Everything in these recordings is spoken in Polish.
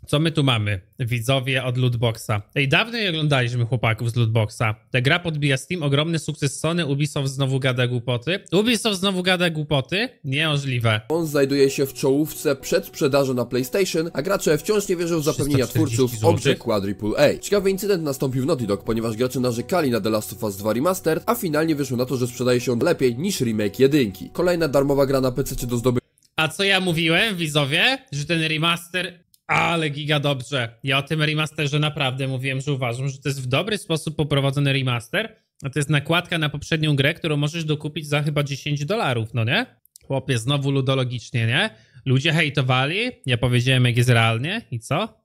Co my tu mamy? Widzowie od Lootboxa. Ej, dawno nie oglądaliśmy chłopaków z Lootboxa. Ta gra podbija Steam, ogromny sukces Sony, Ubisoft znowu gada głupoty. Ubisoft znowu gada głupoty? Niemożliwe. On znajduje się w czołówce przedsprzedaży na PlayStation, a gracze wciąż nie wierzą w zapewnienia 340 twórców zł. o grze Quadruple A. Ciekawy incydent nastąpił w Naughty Dog, ponieważ gracze narzekali na The Last of Us 2 Remastered, a finalnie wyszło na to, że sprzedaje się on lepiej niż remake jedynki. Kolejna darmowa gra na PC do zdobycia. A co ja mówiłem, widzowie? Że ten remaster... Ale giga dobrze. Ja o tym remasterze naprawdę mówiłem, że uważam, że to jest w dobry sposób poprowadzony remaster, a to jest nakładka na poprzednią grę, którą możesz dokupić za chyba $10, no nie? Chłopie, znowu ludologicznie, nie? Ludzie hejtowali, ja powiedziałem jak jest realnie i co?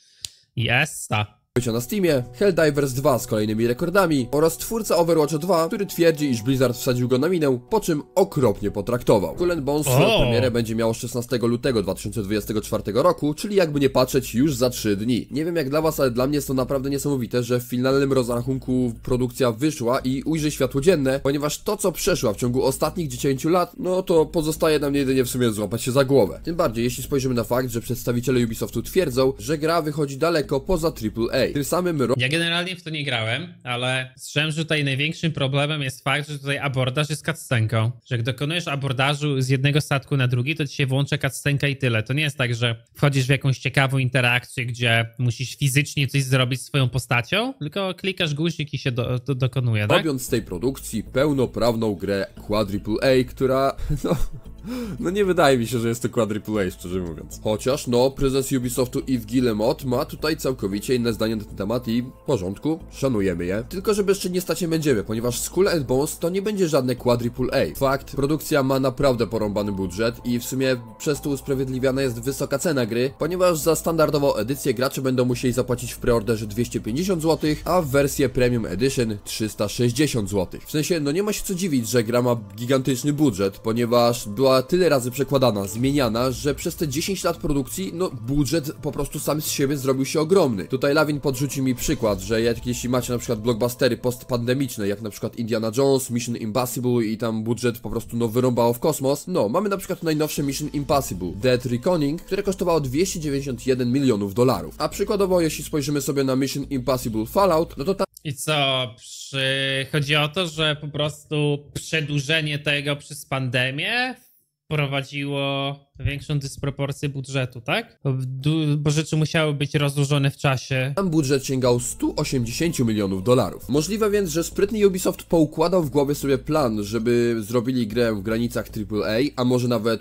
Jesta. Na Steamie, Helldivers 2 z kolejnymi rekordami oraz twórca Overwatcha 2, który twierdzi, iż Blizzard wsadził go na minę, po czym okropnie potraktował. Skull and Bones swoją premierę będzie miało 16 lutego 2024 roku, czyli jakby nie patrzeć już za 3 dni. Nie wiem jak dla was, ale dla mnie jest to naprawdę niesamowite, że w finalnym rozrachunku produkcja wyszła i ujrzy światło dzienne, ponieważ to co przeszła w ciągu ostatnich 10 lat, no to pozostaje nam jedynie w sumie złapać się za głowę. Tym bardziej jeśli spojrzymy na fakt, że przedstawiciele Ubisoftu twierdzą, że gra wychodzi daleko poza AAA. Tym samym Ja generalnie w to nie grałem, ale słyszałem, że tutaj największym problemem jest fakt, że tutaj abordaż jest cutscenką. Że jak dokonujesz abordażu z jednego statku na drugi, to ci się włącza cutscenka i tyle. To nie jest tak, że wchodzisz w jakąś ciekawą interakcję, gdzie musisz fizycznie coś zrobić swoją postacią, tylko klikasz guzik i się dokonuje, tak? Robiąc z tej produkcji pełnoprawną grę Quadruple A, która, no nie wydaje mi się, że jest to Quadruple A, szczerze mówiąc. Chociaż, no, prezes Ubisoftu Yves Guillemot ma tutaj całkowicie inne zdanie na ten temat i w porządku, szanujemy je. Tylko, że jeszcze nie stać nie będziemy, ponieważ Skull and Bones to nie będzie żadne Quadruple A. Fakt, produkcja ma naprawdę porąbany budżet i w sumie przez to usprawiedliwiana jest wysoka cena gry, ponieważ za standardową edycję gracze będą musieli zapłacić w preorderze 250 zł, a w wersję Premium Edition 360 zł. W sensie, no nie ma się co dziwić, że gra ma gigantyczny budżet, ponieważ była tyle razy przekładana, zmieniana, że przez te 10 lat produkcji, no budżet po prostu sam z siebie zrobił się ogromny. Tutaj Lawin podrzucił mi przykład, że jeśli macie na przykład blockbustery postpandemiczne, jak na przykład Indiana Jones, Mission Impossible i tam budżet po prostu no wyrąbało w kosmos, no mamy na przykład najnowsze Mission Impossible Dead Reckoning, które kosztowało 291 milionów dolarów. A przykładowo jeśli spojrzymy sobie na Mission Impossible Fallout, no to tam... I co, chodzi o to, że po prostu przedłużenie tego przez pandemię prowadziło większą dysproporcję budżetu, tak? Bo rzeczy musiały być rozłożone w czasie. Tam budżet sięgał 180 milionów dolarów. Możliwe więc, że sprytny Ubisoft poukładał w głowie sobie plan, żeby zrobili grę w granicach AAA, a może nawet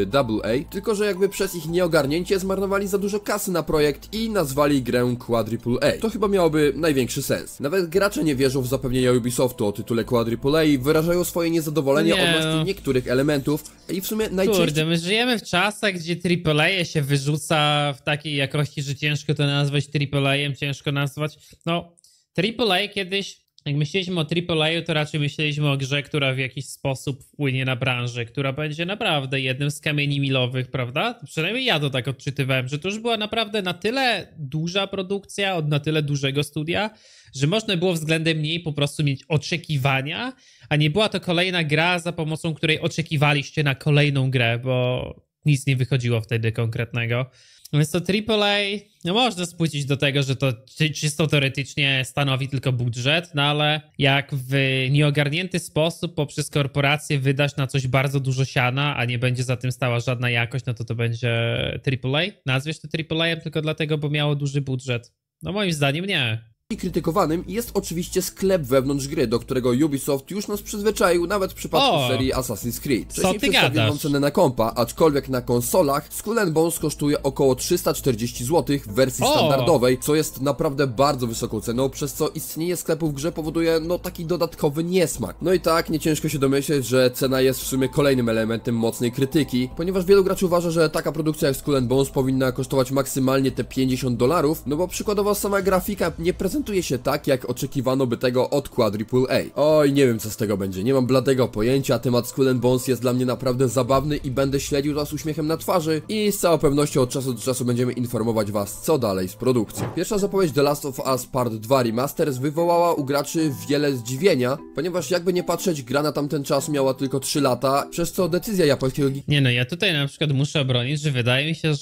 AA, tylko że jakby przez ich nieogarnięcie zmarnowali za dużo kasy na projekt i nazwali grę Quadruple A. To chyba miałoby największy sens. Nawet gracze nie wierzą w zapewnienia Ubisoftu o tytule Quadruple A i wyrażają swoje niezadowolenie odnośnie niektórych elementów i w sumie najczęściej... Kurde, my żyjemy w czasach, gdzie AAA się wyrzuca w takiej jakości, że ciężko to nazwać AAA-em, ciężko nazwać. No, AAA kiedyś, jak myśleliśmy o AAA, to raczej myśleliśmy o grze, która w jakiś sposób wpłynie na branżę, która będzie naprawdę jednym z kamieni milowych, prawda? Przynajmniej ja to tak odczytywałem, że to już była naprawdę na tyle duża produkcja od na tyle dużego studia, że można było względem niej po prostu mieć oczekiwania, a nie była to kolejna gra, za pomocą której oczekiwaliście na kolejną grę, bo nic nie wychodziło wtedy konkretnego. Więc to AAA, no można spłycić do tego, że to czysto teoretycznie stanowi tylko budżet, no ale jak w nieogarnięty sposób poprzez korporację wydasz na coś bardzo dużo siana, a nie będzie za tym stała żadna jakość, no to będzie AAA? Nazwiesz to AAA tylko dlatego, bo miało duży budżet? No moim zdaniem nie. Krytykowanym jest oczywiście sklep wewnątrz gry, do którego Ubisoft już nas przyzwyczaił, nawet w przypadku serii Assassin's Creed. Co ty gadasz? Cenę na kompa, aczkolwiek na konsolach Skull and Bones kosztuje około 340 zł w wersji standardowej, co jest naprawdę bardzo wysoką ceną, przez co istnienie sklepu w grze powoduje no taki dodatkowy niesmak. No i tak, nie ciężko się domyśleć, że cena jest w sumie kolejnym elementem mocnej krytyki, ponieważ wielu graczy uważa, że taka produkcja jak Skull and Bones powinna kosztować maksymalnie te $50, no bo przykładowo sama grafika nie prezentuje się tak, jak oczekiwano by tego od Quadruple A. Oj, nie wiem co z tego będzie, nie mam bladego pojęcia, temat Skull and Bones jest dla mnie naprawdę zabawny i będę śledził to z uśmiechem na twarzy i z całą pewnością od czasu do czasu będziemy informować was, co dalej z produkcją. Pierwsza zapowiedź The Last of Us Part 2 Remasters wywołała u graczy wiele zdziwienia, ponieważ jakby nie patrzeć, gra na tamten czas miała tylko 3 lata, przez co decyzja japońskiego... Nie no, ja tutaj na przykład muszę obronić, że wydaje mi się, że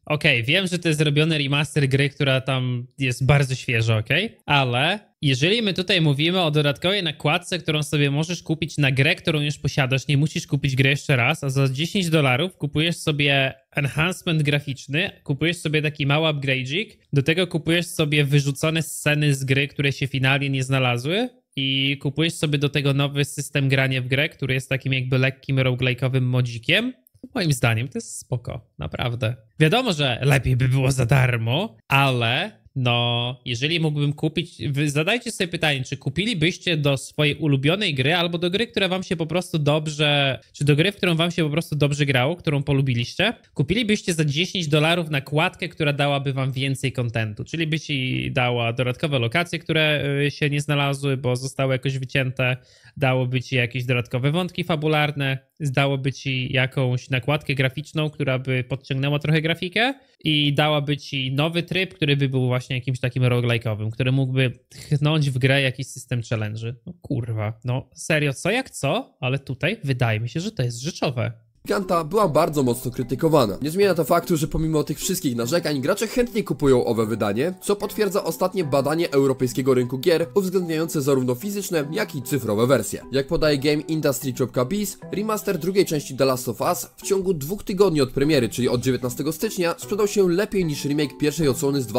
Okej, wiem, że to jest zrobiony remaster gry, która tam jest bardzo świeża, ale jeżeli my tutaj mówimy o dodatkowej nakładce, którą sobie możesz kupić na grę, którą już posiadasz, nie musisz kupić gry jeszcze raz, a za $10 kupujesz sobie enhancement graficzny, kupujesz sobie taki mały upgrade'ik, do tego kupujesz sobie wyrzucone sceny z gry, które się finalnie nie znalazły i kupujesz sobie do tego nowy system grania w grę, który jest takim jakby lekkim roguelike'owym modzikiem. Moim zdaniem to jest spoko, naprawdę. Wiadomo, że lepiej by było za darmo, ale no, jeżeli mógłbym kupić... Zadajcie sobie pytanie, czy kupilibyście do swojej ulubionej gry albo do gry, która wam się po prostu dobrze... Czy do gry, w którą wam się po prostu dobrze grało, którą polubiliście? Kupilibyście za $10 nakładkę, która dałaby wam więcej kontentu, czyli by ci dała dodatkowe lokacje, które się nie znalazły, bo zostały jakoś wycięte, dałoby ci jakieś dodatkowe wątki fabularne, dałoby ci jakąś nakładkę graficzną, która by podciągnęła trochę grafikę i dałaby ci nowy tryb, który by był właśnie jakimś takim roguelike'owym, który mógłby tchnąć w grę jakiś system challenge'y. No kurwa, no serio, co jak co, ale tutaj wydaje mi się, że to jest rzeczowe. Giganta była bardzo mocno krytykowana. Nie zmienia to faktu, że pomimo tych wszystkich narzekań, gracze chętnie kupują owe wydanie, co potwierdza ostatnie badanie europejskiego rynku gier, uwzględniające zarówno fizyczne, jak i cyfrowe wersje. Jak podaje GameIndustry.biz, remaster drugiej części The Last of Us w ciągu 2 tygodni od premiery, czyli od 19 stycznia, sprzedał się lepiej niż remake pierwszej odsłony z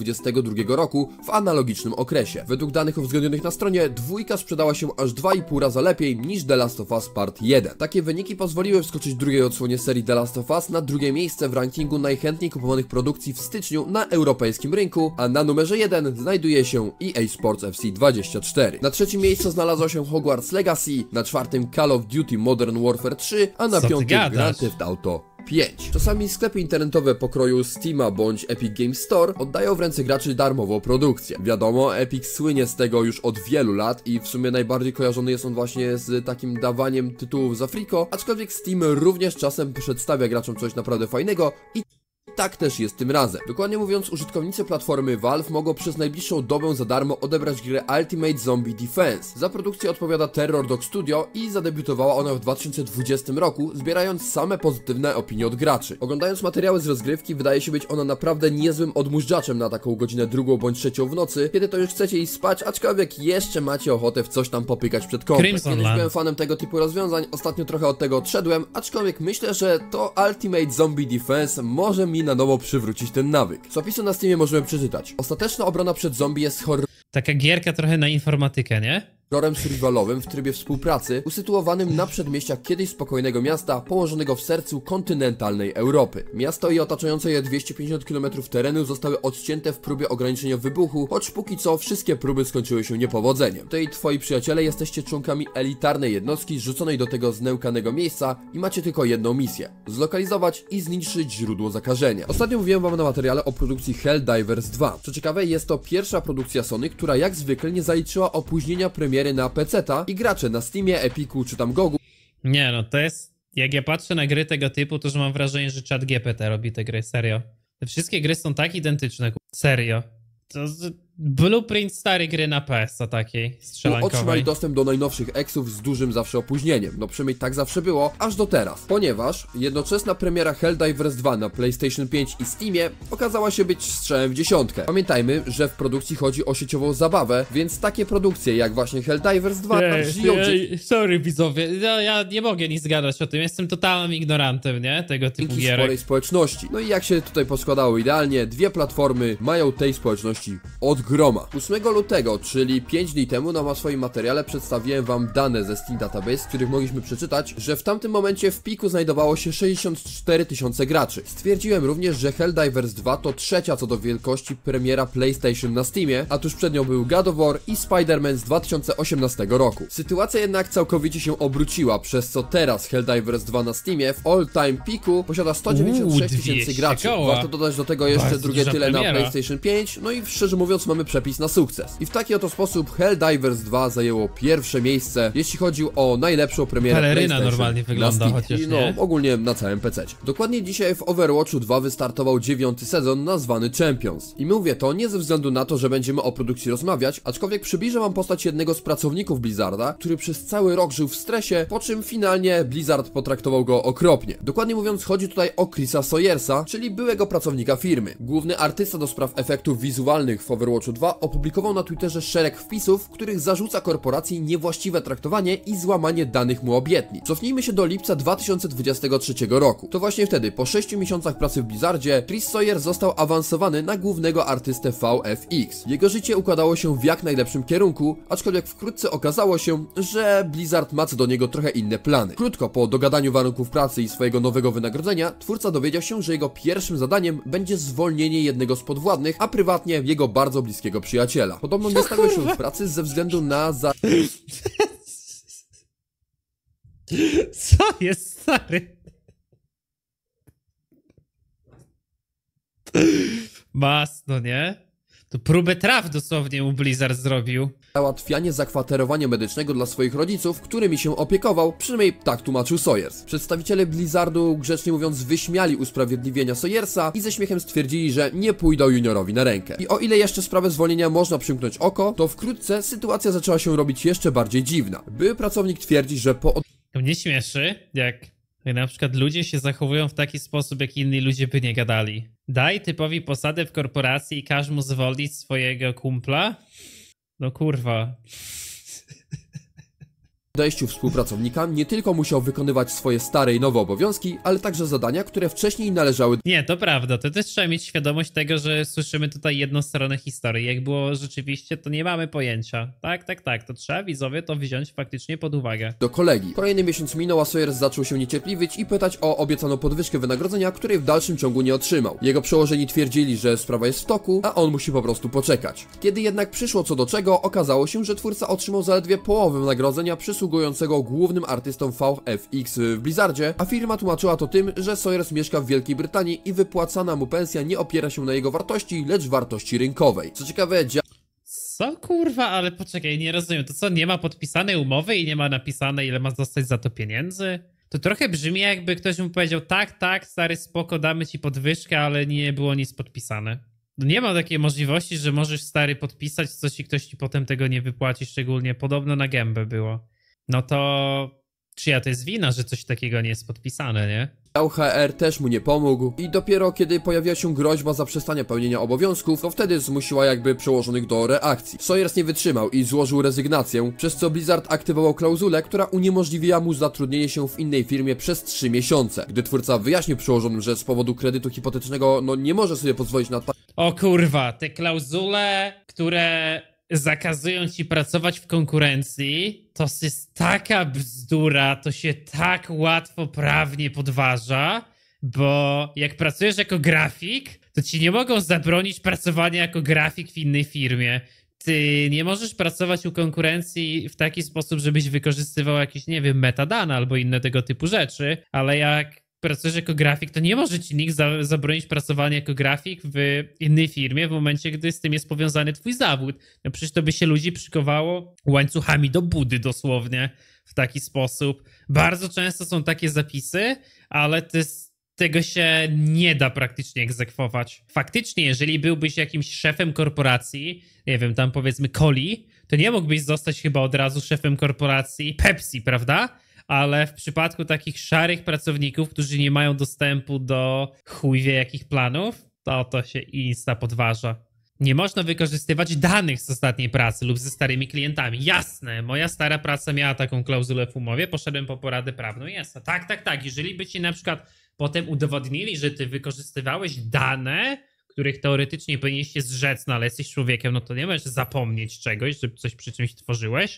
2022 roku w analogicznym okresie. Według danych uwzględnionych na stronie, dwójka sprzedała się aż 2,5 raza lepiej niż The Last of Us Part 1. Takie wyniki pozwoliły wskoczyć drugiej odsłonie serii The Last of Us na drugie miejsce w rankingu najchętniej kupowanych produkcji w styczniu na europejskim rynku, a na numerze 1 znajduje się EA Sports FC 24. Na trzecim miejscu znalazło się Hogwarts Legacy, na czwartym Call of Duty Modern Warfare 3, a na piątym Grand Theft Auto 5. Czasami sklepy internetowe pokroju Steama bądź Epic Games Store oddają w ręce graczy darmową produkcję. Wiadomo, Epic słynie z tego już od wielu lat i w sumie najbardziej kojarzony jest on właśnie z takim dawaniem tytułów za friko, aczkolwiek Steam również czasem przedstawia graczom coś naprawdę fajnego i tak też jest tym razem. Dokładnie mówiąc, użytkownicy platformy Valve mogą przez najbliższą dobę za darmo odebrać grę Ultimate Zombie Defense. Za produkcję odpowiada Terror Dog Studio i zadebiutowała ona w 2020 roku, zbierając same pozytywne opinie od graczy. Oglądając materiały z rozgrywki, wydaje się być ona naprawdę niezłym odmóżdżaczem na taką godzinę 2 bądź 3 w nocy, kiedy to już chcecie iść spać, aczkolwiek jeszcze macie ochotę w coś tam popykać przed kąpem. Kiedyś byłem fanem tego typu rozwiązań, ostatnio trochę od tego odszedłem, aczkolwiek myślę, że to Ultimate Zombie Defense może mi na nowo przywrócić ten nawyk. Z opisu na Steamie możemy przeczytać: ostateczna obrona przed zombie jest taka gierka trochę na informatykę, nie? horrorem survivalowym w trybie współpracy, usytuowanym na przedmieściach kiedyś spokojnego miasta, położonego w sercu kontynentalnej Europy. Miasto i otaczające je 250 km terenu zostały odcięte w próbie ograniczenia wybuchu, choć póki co wszystkie próby skończyły się niepowodzeniem. Ty i twoi przyjaciele jesteście członkami elitarnej jednostki rzuconej do tego znękanego miejsca i macie tylko jedną misję: zlokalizować i zniszczyć źródło zakażenia. Ostatnio mówiłem wam na materiale o produkcji Helldivers 2. Co ciekawe, jest to pierwsza produkcja Sony, która jak zwykle nie zaliczyła opóźnienia premiery na PC-ta i gracze na Steamie, Epiku czy tam Gogu. Nie no, to jest... Jak ja patrzę na gry tego typu, to że mam wrażenie, że ChatGPT robi te gry, serio. Te wszystkie gry są tak identyczne, serio. To blueprint starej gry na PS-a takiej strzelankowej. Otrzymali dostęp do najnowszych eksów z dużym zawsze opóźnieniem. No przynajmniej tak zawsze było, aż do teraz. Ponieważ jednoczesna premiera Helldivers 2 na PlayStation 5 i Steamie okazała się być strzałem w dziesiątkę. Pamiętajmy, że w produkcji chodzi o sieciową zabawę, więc takie produkcje jak właśnie Helldivers 2 żyją... Sorry widzowie, ja nie mogę nic zgadać o tym, jestem totalnym ignorantem, nie? Tego typu gierek. Sporej społeczności. No i jak się tutaj poskładało idealnie, dwie platformy mają tej społeczności od groma. 8 lutego, czyli 5 dni temu, na swoim materiale przedstawiłem wam dane ze Steam Database, z których mogliśmy przeczytać, że w tamtym momencie w piku znajdowało się 64 000 graczy. Stwierdziłem również, że Helldivers 2 to trzecia co do wielkości premiera PlayStation na Steamie, a tuż przed nią był God of War i Spider-Man z 2018 roku. Sytuacja jednak całkowicie się obróciła, przez co teraz Helldivers 2 na Steamie w all-time piku posiada 196 000 graczy. Warto dodać do tego jeszcze drugie tyle premiera na PlayStation 5, no i szczerze mówiąc mamy przepis na sukces. I w taki oto sposób Helldivers 2 zajęło pierwsze miejsce, jeśli chodzi o najlepszą premierę Peleryna PlayStation normalnie wygląda, na Steamie. chociaż I no, nie. ogólnie na całym PC-cie. Dokładnie dzisiaj w Overwatchu 2 wystartował 9. sezon nazwany Champions. I mówię to nie ze względu na to, że będziemy o produkcji rozmawiać, aczkolwiek przybliżę wam postać jednego z pracowników Blizzarda, który przez cały rok żył w stresie, po czym finalnie Blizzard potraktował go okropnie. Dokładnie mówiąc, chodzi tutaj o Chrisa Sawyersa, czyli byłego pracownika firmy. Główny artysta do spraw efektów wizualnych w Overwatchu 2 opublikował na Twitterze szereg wpisów, w których zarzuca korporacji niewłaściwe traktowanie i złamanie danych mu obietnic. Cofnijmy się do lipca 2023 roku. To właśnie wtedy, po 6 miesiącach pracy w Blizzardzie, Chris Sawyer został awansowany na głównego artystę VFX. Jego życie układało się w jak najlepszym kierunku, aczkolwiek wkrótce okazało się, że Blizzard ma co do niego trochę inne plany. Krótko po dogadaniu warunków pracy i swojego nowego wynagrodzenia, twórca dowiedział się, że jego pierwszym zadaniem będzie zwolnienie jednego z podwładnych, a prywatnie jego bardzo bliskiego przyjaciela. Podobno nie stawiał się w pracy ze względu na Co jest, stary? Masno, nie? To próbę traf dosłownie mu Blizzard zrobił. załatwianie zakwaterowania medycznego dla swoich rodziców, którymi się opiekował, przynajmniej tak tłumaczył Sawyers. Przedstawiciele Blizzardu, grzecznie mówiąc, wyśmiali usprawiedliwienia Sawyersa i ze śmiechem stwierdzili, że nie pójdą juniorowi na rękę. I o ile jeszcze sprawę zwolnienia można przymknąć oko, to wkrótce sytuacja zaczęła się robić jeszcze bardziej dziwna. Były pracownik twierdzi, że po To mnie śmieszy, jak na przykład ludzie się zachowują w taki sposób, jak inni ludzie by nie gadali. Daj typowi posadę w korporacji i każ mu zwolnić swojego kumpla? No kurwa. odejściu współpracownika nie tylko musiał wykonywać swoje stare i nowe obowiązki, ale także zadania, które wcześniej należały Nie, to prawda. To też trzeba mieć świadomość tego, że słyszymy tutaj jedną stronę historii. Jak było rzeczywiście, to nie mamy pojęcia. Tak. To trzeba, widzowie, to wziąć faktycznie pod uwagę. do kolegi. Kolejny miesiąc minął, a Sawyers zaczął się niecierpliwić i pytać o obiecaną podwyżkę wynagrodzenia, której w dalszym ciągu nie otrzymał. Jego przełożeni twierdzili, że sprawa jest w toku, a on musi po prostu poczekać. Kiedy jednak przyszło co do czego, okazało się, że twórca otrzymał zaledwie połowę wynagrodzenia przysługującego głównym artystom VFX w Blizzardzie, a firma tłumaczyła to tym, że Sawyers mieszka w Wielkiej Brytanii i wypłacana mu pensja nie opiera się na jego wartości, lecz wartości rynkowej. Co ciekawe, Co kurwa, ale poczekaj, nie rozumiem. To co, nie ma podpisanej umowy i nie ma napisane, ile ma dostać za to pieniędzy? To trochę brzmi, jakby ktoś mu powiedział, tak, stary, spoko, damy ci podwyżkę, ale nie było nic podpisane. No nie ma takiej możliwości, że możesz, stary, podpisać coś i ktoś ci potem tego nie wypłaci, szczególnie podobno na gębę było. No to czyja to jest wina, że coś takiego nie jest podpisane, nie? HR też mu nie pomógł i dopiero kiedy pojawiła się groźba zaprzestania pełnienia obowiązków, to wtedy zmusiła jakby przełożonych do reakcji. Sawyers nie wytrzymał i złożył rezygnację, przez co Blizzard aktywował klauzulę, która uniemożliwiła mu zatrudnienie się w innej firmie przez 3 miesiące. Gdy twórca wyjaśnił przełożonym, że z powodu kredytu hipotecznego nie może sobie pozwolić na O kurwa, te klauzule, które zakazują ci pracować w konkurencji, to jest taka bzdura, to się tak łatwo prawnie podważa, bo jak pracujesz jako grafik, to ci nie mogą zabronić pracowania jako grafik w innej firmie. Ty nie możesz pracować u konkurencji w taki sposób, żebyś wykorzystywał jakieś, nie wiem, metadane albo inne tego typu rzeczy, ale jak pracujesz jako grafik, to nie może ci nikt zabronić pracowania jako grafik w innej firmie w momencie, gdy z tym jest powiązany twój zawód. No przecież to by się ludzi przykowało łańcuchami do budy dosłownie w taki sposób. Bardzo często są takie zapisy, ale tego się nie da praktycznie egzekwować. Faktycznie, jeżeli byłbyś jakimś szefem korporacji, nie wiem, tam powiedzmy Coli, to nie mógłbyś zostać chyba od razu szefem korporacji Pepsi, prawda? Ale w przypadku takich szarych pracowników, którzy nie mają dostępu do chuj wie jakich planów, to się insta podważa. Nie można wykorzystywać danych z ostatniej pracy lub ze starymi klientami. Jasne, moja stara praca miała taką klauzulę w umowie, poszedłem po poradę prawną, jasne. Tak. Jeżeli by ci na przykład potem udowodnili, że ty wykorzystywałeś dane, których teoretycznie powinieneś się zrzec, no ale jesteś człowiekiem, no to nie możesz zapomnieć czegoś, że coś przy czymś tworzyłeś,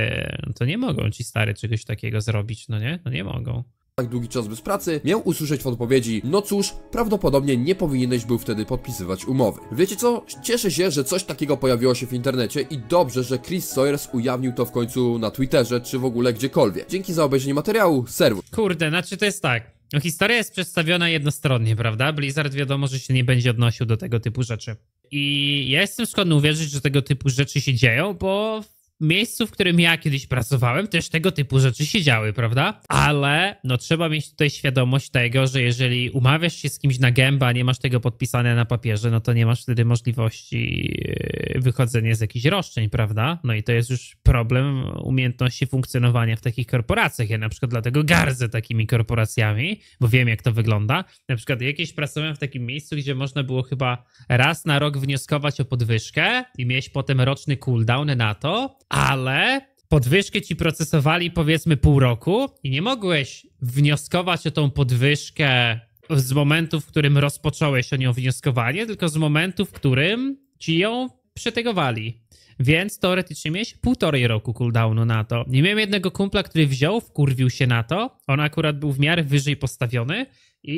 to nie mogą ci, stary, czegoś takiego zrobić, no nie? No nie mogą. tak długi czas bez pracy, miał usłyszeć w odpowiedzi: no cóż, prawdopodobnie nie powinieneś był wtedy podpisywać umowy. Wiecie co? Cieszę się, że coś takiego pojawiło się w internecie i dobrze, że Chris Sawyers ujawnił to w końcu na Twitterze, czy w ogóle gdziekolwiek. Dzięki za obejrzenie materiału, serwus. Kurde, znaczy to jest tak. No, historia jest przedstawiona jednostronnie, prawda? Blizzard wiadomo, że się nie będzie odnosił do tego typu rzeczy. I ja jestem skłonny uwierzyć, że tego typu rzeczy się dzieją, bo w miejscu, w którym ja kiedyś pracowałem, też tego typu rzeczy się działy, prawda? Ale no trzeba mieć tutaj świadomość tego, że jeżeli umawiasz się z kimś na gębę, a nie masz tego podpisane na papierze, no to nie masz wtedy możliwości wychodzenia z jakichś roszczeń, prawda? No i to jest już problem umiejętności funkcjonowania w takich korporacjach. Ja na przykład dlatego gardzę takimi korporacjami, bo wiem jak to wygląda. Na przykład jakieś pracowałem w takim miejscu, gdzie można było chyba raz na rok wnioskować o podwyżkę i mieć potem roczny cooldown na to, ale podwyżkę ci procesowali powiedzmy pół roku i nie mogłeś wnioskować o tą podwyżkę z momentu, w którym rozpocząłeś o nią wnioskowanie, tylko z momentu, w którym ci ją przetegowali. Więc teoretycznie miałeś półtorej roku cooldownu na to. Nie miałem jednego kumpla, który wziął, wkurwił się na to. On akurat był w miarę wyżej postawiony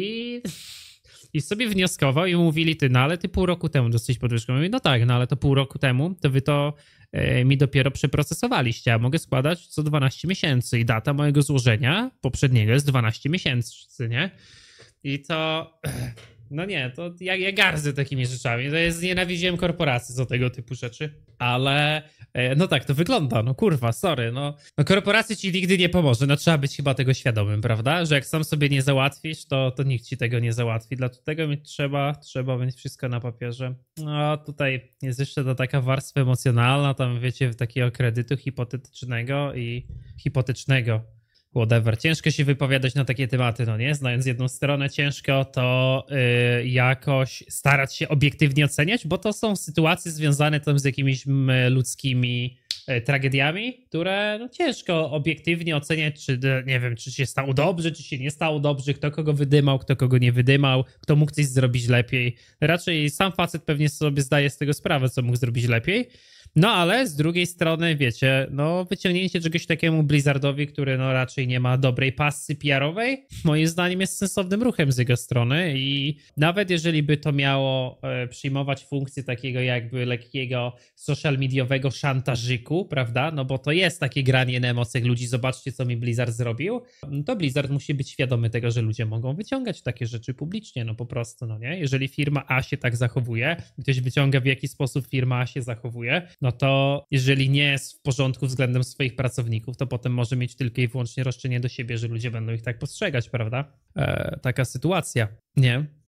i sobie wnioskował i mówili, ty, no ale ty pół roku temu dostałeś podwyżkę. Mówię, no tak, no ale to pół roku temu to wy to mi dopiero przeprocesowaliście, a mogę składać co 12 miesięcy i data mojego złożenia poprzedniego jest 12 miesięcy, nie? I to... No nie, to ja gardzę takimi rzeczami. To jest, nienawidziłem korporacji za tego typu rzeczy, ale no tak to wygląda, no kurwa, sorry, no korporacja ci nigdy nie pomoże, no trzeba być chyba tego świadomym, prawda? Że jak sam sobie nie załatwisz, to nikt ci tego nie załatwi, dlatego trzeba mieć wszystko na papierze. No tutaj jest jeszcze ta taka warstwa emocjonalna, tam wiecie, takiego kredytu hipotecznego. Whatever. Ciężko się wypowiadać na takie tematy, no nie? Znając jedną stronę, ciężko to jakoś starać się obiektywnie oceniać, bo to są sytuacje związane tam z jakimiś ludzkimi tragediami, które no, ciężko obiektywnie oceniać, czy nie wiem, czy się stało dobrze, czy się nie stało dobrze, kto kogo wydymał, kto kogo nie wydymał, kto mógł coś zrobić lepiej. Raczej sam facet pewnie sobie zdaje z tego sprawę, co mógł zrobić lepiej. No ale z drugiej strony, wiecie, no wyciągnięcie czegoś takiemu Blizzardowi, który no raczej nie ma dobrej pasy PR-owej, moim zdaniem jest sensownym ruchem z jego strony i nawet jeżeli by to miało przyjmować funkcję takiego jakby lekkiego social mediowego szantażyku, prawda, no bo to jest takie granie na emocjach ludzi, zobaczcie co mi Blizzard zrobił, to Blizzard musi być świadomy tego, że ludzie mogą wyciągać takie rzeczy publicznie, no po prostu, no nie, jeżeli firma A się tak zachowuje, ktoś wyciąga w jaki sposób firma A się zachowuje, no to jeżeli nie jest w porządku względem swoich pracowników, to potem może mieć tylko i wyłącznie roszczenie do siebie, że ludzie będą ich tak postrzegać, prawda? Taka sytuacja, nie?